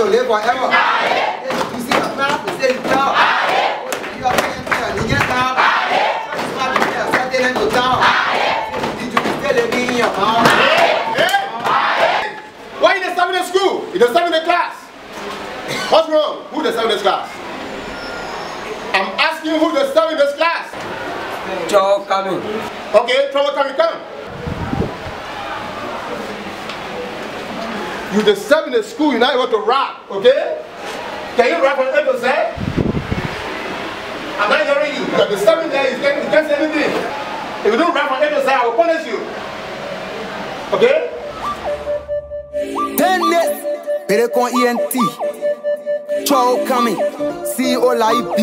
live forever. You see the mouth, you say you talk. You are paying attention, you get down. Something in the town. Did you still live in your mouth? Why you disturbing the school? You disturbing the class? What's wrong? Who disturbing this class? I'm asking who disturbing this class? Trouble coming. Okay, trouble coming, come. You disturbing the school, you're not able to rap, okay? Can you rap from A to Z? I'm not hearing you. You're disturbing there, you can't say anything. If you don't rap from A to Z, I will punish you. Okay? Dennis Hipco ENT. Trouble coming. CEO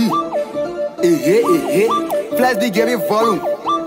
Flash be giving volume.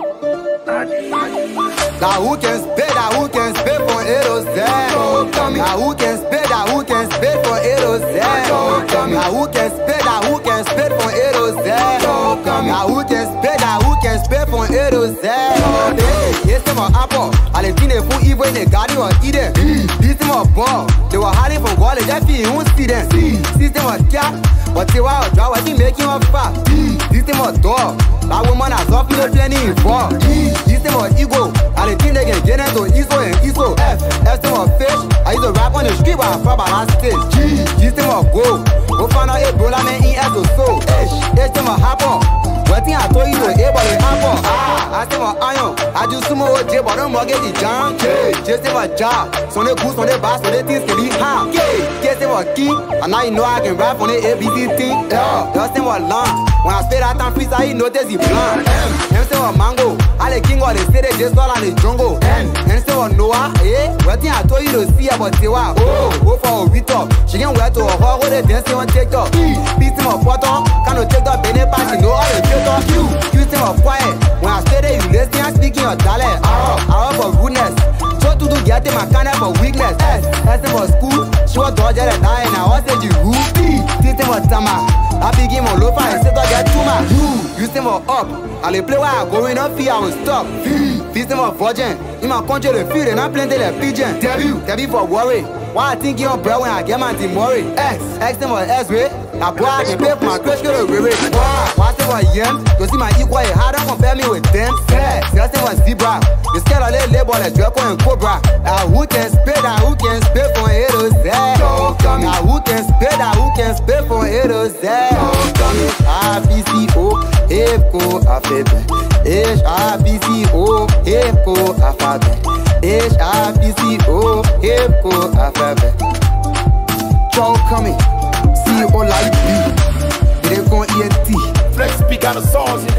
Now who can spit for A to Z? Now who can spit for A to Z? Now who can spit for A to Z? Now who can spit for A to Z? Yes, they were apple. Alle dine for evil in the garden or eat them. These were born. They were hiding from college. That fee won't see them. System was cat, but they were dry. Was he making up fat? System was dog. That woman has often no planning for. System was ego. And the thing they can get into ISO and ISO. System was fish. I used to rap on the street while I fought by last stage. System was go. Go find out a brother man in S to so. System was happen. What thing I told you to able to happen? I say my iron. I just sumo with J, but don't mortgage the jam. Just say my job. So they goose, so they bass, so they things can be hard. Just say my key. And now you know I can rap on the ABC thing. Just say my long. When I spit that time freestyle, you notice the plan. M say my mango. I the king of the city, just all on the jungle. M say my Noah. What thing I told you to see about Tiwa? Go for a retop. She can wear to a hall with a dancing on TikTok. Beat him up, bottom. Can't take up any party, know all the TikTok. You say my quiet. When I stay there, you listen, I'm speaking your talent. I for goodness. So to do get in my kind for weakness. That's in my school. She was dodging and dying. I was saying you who? This is my tama. I begin my low fire and say get too much. You say my up. I play while I going up fee, I will stop. This is my virgin. In my country, the field and I plenty the pigeon. Debut for worry. Why I think you're bro when I get my team worry? X in my S-way. I boy I can pay for my crush girl to re Why say my yam? To see my equal, how don't compare me with them? Say my zebra. You scared of that label like Draco and Cobra. Now who can spit for A to Z? Now who can spit for A to Z? HIPCO, Hipco Alphabet. HIPCO, Hipco Alphabet. HIPCO, Hipco Alphabet. Trouble coming. CEO Hipco ENT. Flex speak out of songs.